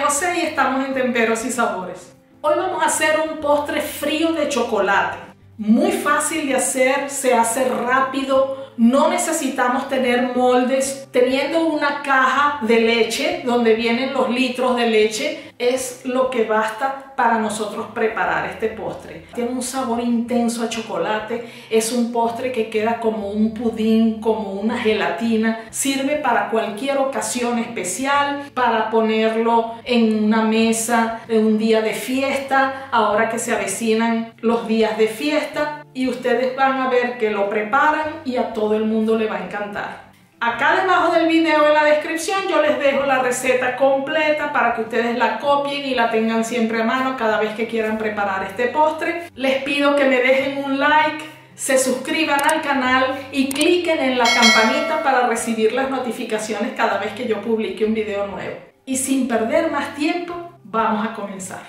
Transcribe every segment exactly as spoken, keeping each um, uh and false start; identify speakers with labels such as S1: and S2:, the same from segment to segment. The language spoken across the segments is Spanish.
S1: Beyoncé y estamos en Temperos y Sabores. Hoy vamos a hacer un postre frío de chocolate. Muy fácil de hacer, se hace rápido, no necesitamos tener moldes. Teniendo una caja de leche donde vienen los litros de leche es lo que basta para nosotros preparar este postre. Tiene un sabor intenso a chocolate, es un postre que queda como un pudín, como una gelatina. Sirve para cualquier ocasión especial, para ponerlo en una mesa en un día de fiesta, ahora que se avecinan los días de fiesta. Y ustedes van a ver que lo preparan y a todo el mundo le va a encantar. Acá debajo del video en la descripción yo les dejo la receta completa para que ustedes la copien y la tengan siempre a mano cada vez que quieran preparar este postre. Les pido que me dejen un like, se suscriban al canal y cliquen en la campanita para recibir las notificaciones cada vez que yo publique un video nuevo. Y sin perder más tiempo, vamos a comenzar.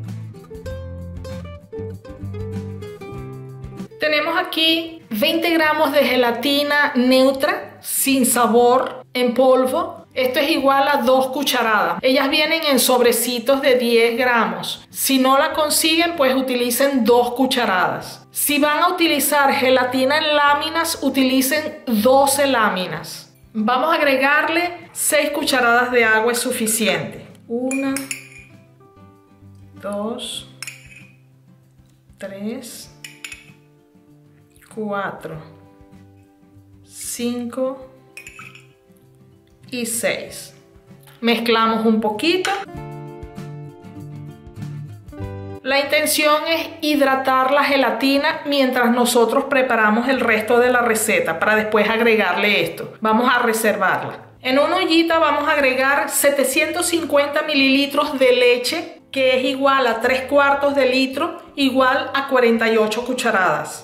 S1: Tenemos aquí veinte gramos de gelatina neutra, sin sabor, en polvo. Esto es igual a dos cucharadas. Ellas vienen en sobrecitos de diez gramos. Si no la consiguen, pues utilicen dos cucharadas. Si van a utilizar gelatina en láminas, utilicen doce láminas. Vamos a agregarle seis cucharadas de agua, es suficiente. Una, dos, tres, cuatro, cinco y seis. Mezclamos un poquito. La intención es hidratar la gelatina mientras nosotros preparamos el resto de la receta para después agregarle esto. Vamos a reservarla. En una ollita vamos a agregar setecientos cincuenta mililitros de leche, que es igual a tres cuartos de litro, igual a cuarenta y ocho cucharadas.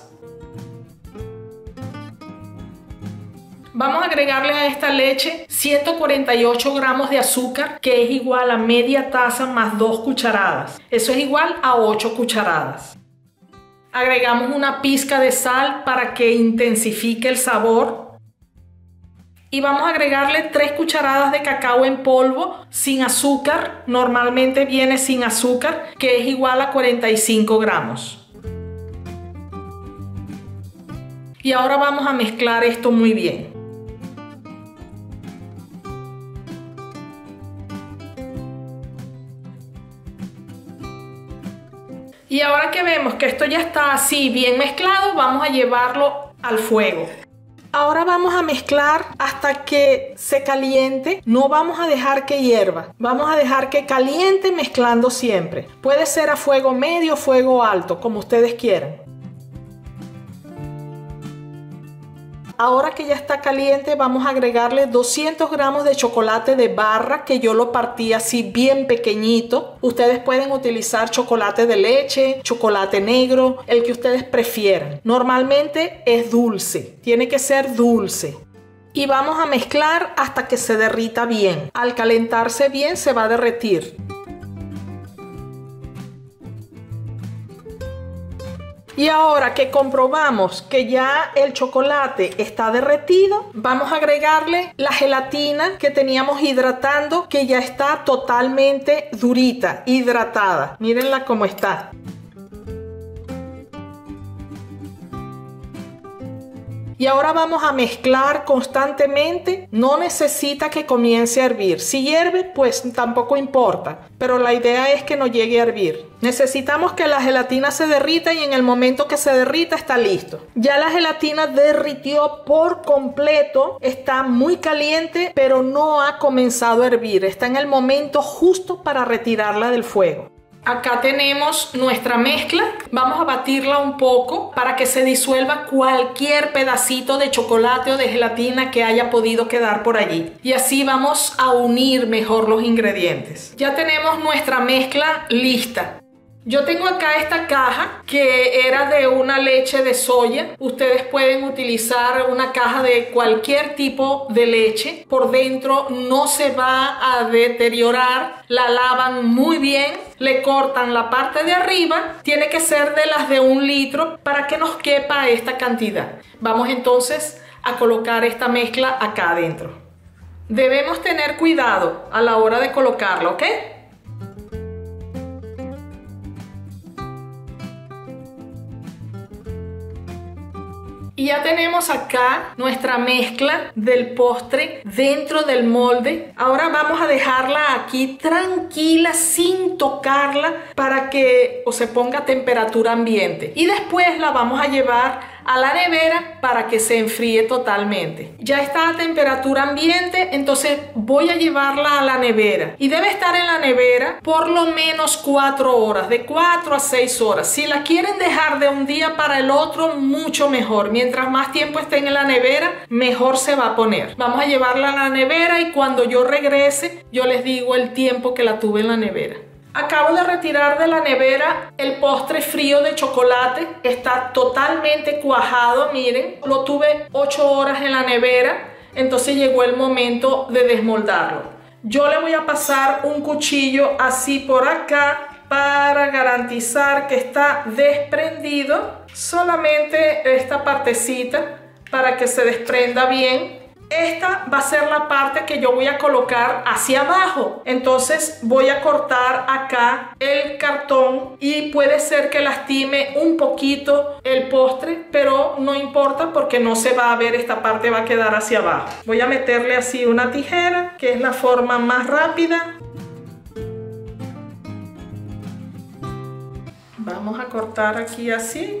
S1: Vamos a agregarle a esta leche ciento cuarenta y ocho gramos de azúcar, que es igual a media taza más dos cucharadas. Eso es igual a ocho cucharadas. Agregamos una pizca de sal para que intensifique el sabor. Y vamos a agregarle tres cucharadas de cacao en polvo sin azúcar. Normalmente viene sin azúcar, que es igual a cuarenta y cinco gramos. Y ahora vamos a mezclar esto muy bien. Y ahora que vemos que esto ya está así bien mezclado, vamos a llevarlo al fuego. Ahora vamos a mezclar hasta que se caliente. No vamos a dejar que hierva. Vamos a dejar que caliente mezclando siempre. Puede ser a fuego medio o fuego alto, como ustedes quieran. Ahora que ya está caliente, vamos a agregarle doscientos gramos de chocolate de barra, que yo lo partí así bien pequeñito. Ustedes pueden utilizar chocolate de leche, chocolate negro, el que ustedes prefieran. Normalmente es dulce, tiene que ser dulce. Y vamos a mezclar hasta que se derrita bien. Al calentarse bien se va a derretir. Y ahora que comprobamos que ya el chocolate está derretido, vamos a agregarle la gelatina que teníamos hidratando, que ya está totalmente durita, hidratada. Mírenla cómo está. Y ahora vamos a mezclar constantemente. No necesita que comience a hervir. Si hierve, pues tampoco importa. Pero la idea es que no llegue a hervir. Necesitamos que la gelatina se derrita y en el momento que se derrita está listo. Ya la gelatina derritió por completo. Está muy caliente, pero no ha comenzado a hervir. Está en el momento justo para retirarla del fuego. Acá tenemos nuestra mezcla. Vamos a batirla un poco para que se disuelva cualquier pedacito de chocolate o de gelatina que haya podido quedar por allí. Y así vamos a unir mejor los ingredientes. Ya tenemos nuestra mezcla lista. Yo tengo acá esta caja que era de una leche de soya. Ustedes pueden utilizar una caja de cualquier tipo de leche. Por dentro no se va a deteriorar. La lavan muy bien. Le cortan la parte de arriba. Tiene que ser de las de un litro para que nos quepa esta cantidad. Vamos entonces a colocar esta mezcla acá adentro. Debemos tener cuidado a la hora de colocarla, ¿ok? Y ya tenemos acá nuestra mezcla del postre dentro del molde. Ahora vamos a dejarla aquí tranquila, sin tocarla, para que o se ponga a temperatura ambiente. Y después la vamos a llevar a la nevera para que se enfríe totalmente. Ya está a temperatura ambiente, entonces voy a llevarla a la nevera. Y debe estar en la nevera por lo menos cuatro horas, de cuatro a seis horas. Si la quieren dejar de un día para el otro, mucho mejor. Mientras más tiempo estén en la nevera, mejor se va a poner. Vamos a llevarla a la nevera y cuando yo regrese, yo les digo el tiempo que la tuve en la nevera. Acabo de retirar de la nevera el postre frío de chocolate. Está totalmente cuajado, miren. Lo tuve ocho horas en la nevera, entonces llegó el momento de desmoldarlo. Yo le voy a pasar un cuchillo así por acá para garantizar que está desprendido. Solamente esta partecita para que se desprenda bien. Esta va a ser la parte que yo voy a colocar hacia abajo. Entonces voy a cortar acá el cartón y puede ser que lastime un poquito el postre, pero no importa porque no se va a ver, esta parte va a quedar hacia abajo. Voy a meterle así una tijera, que es la forma más rápida. Vamos a cortar aquí así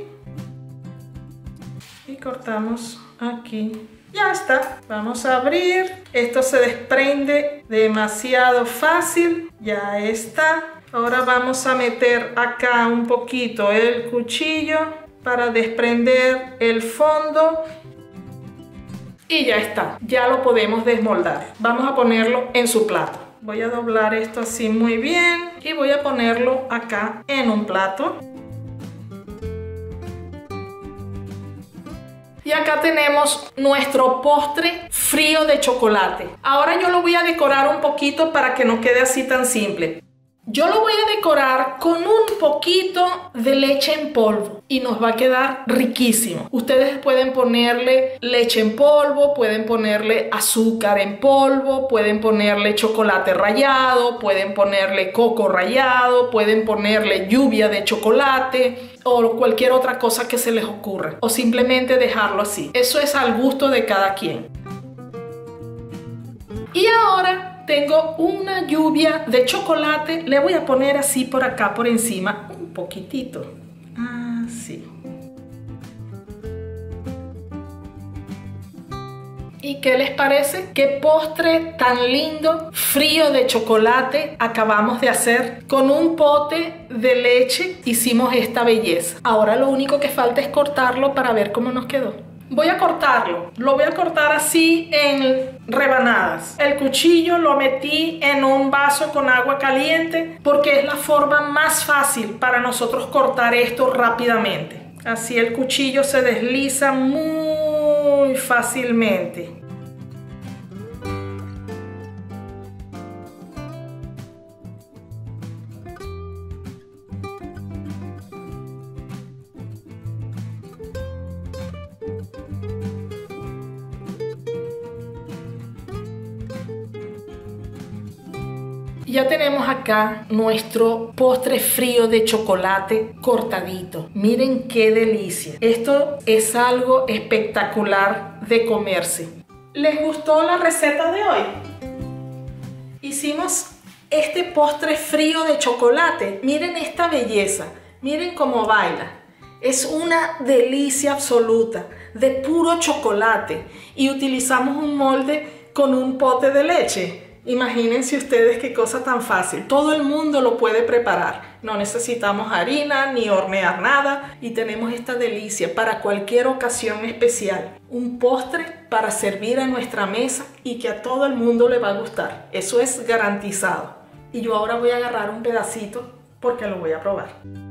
S1: y cortamos aquí. Ya está, vamos a abrir. Esto se desprende demasiado fácil. Ya está. Ahora vamos a meter acá un poquito el cuchillo para desprender el fondo. Y ya está, ya lo podemos desmoldar. Vamos a ponerlo en su plato. Voy a doblar esto así muy bien y voy a ponerlo acá en un plato. Y acá tenemos nuestro postre frío de chocolate. Ahora yo lo voy a decorar un poquito para que no quede así tan simple. Yo lo voy a decorar con un poquito de leche en polvo y nos va a quedar riquísimo. Ustedes pueden ponerle leche en polvo, pueden ponerle azúcar en polvo, pueden ponerle chocolate rallado, pueden ponerle coco rallado, pueden ponerle lluvia de chocolate o cualquier otra cosa que se les ocurra, o simplemente dejarlo así. Eso es al gusto de cada quien. Y ahora tengo una lluvia de chocolate. Le voy a poner así por acá por encima un poquitito. Así. ¿Y qué les parece? ¿Qué postre tan lindo, frío de chocolate acabamos de hacer? Con un pote de leche hicimos esta belleza. Ahora lo único que falta es cortarlo para ver cómo nos quedó. Voy a cortarlo, lo voy a cortar así en rebanadas. El cuchillo lo metí en un vaso con agua caliente porque es la forma más fácil para nosotros cortar esto rápidamente. Así el cuchillo se desliza muy fácilmente. Ya tenemos acá nuestro postre frío de chocolate cortadito. Miren qué delicia. Esto es algo espectacular de comerse. ¿Les gustó la receta de hoy? Hicimos este postre frío de chocolate. Miren esta belleza. Miren cómo baila. Es una delicia absoluta de puro chocolate. Y utilizamos un molde con un pote de leche. Imagínense ustedes qué cosa tan fácil. Todo el mundo lo puede preparar. No necesitamos harina ni hornear nada y tenemos esta delicia para cualquier ocasión especial. Un postre para servir a nuestra mesa y que a todo el mundo le va a gustar. Eso es garantizado. Y yo ahora voy a agarrar un pedacito porque lo voy a probar.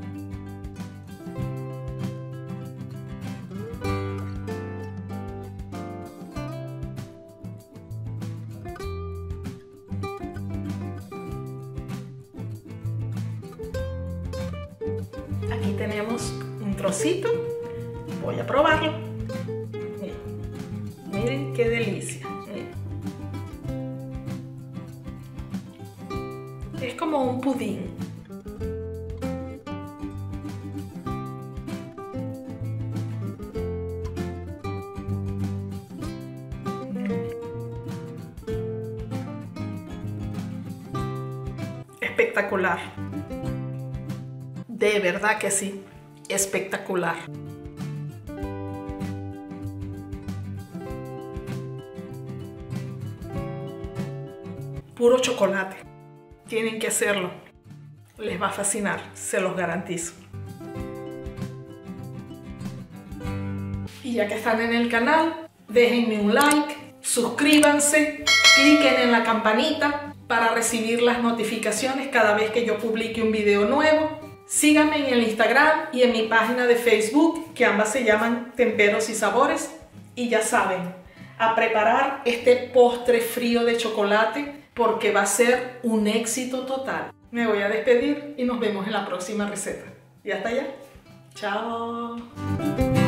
S1: Aquí tenemos un trocito, voy a probarlo. Miren, miren qué delicia. Miren. Es como un pudín. espectacular. De verdad que sí, espectacular. Puro chocolate. Tienen que hacerlo. Les va a fascinar, se los garantizo. Y ya que están en el canal, déjenme un like, suscríbanse, cliquen en la campanita para recibir las notificaciones cada vez que yo publique un video nuevo. Síganme en el Instagram y en mi página de Facebook, que ambas se llaman Temperos y Sabores. Y ya saben, a preparar este postre frío de chocolate porque va a ser un éxito total. Me voy a despedir y nos vemos en la próxima receta. Y hasta allá. Chao.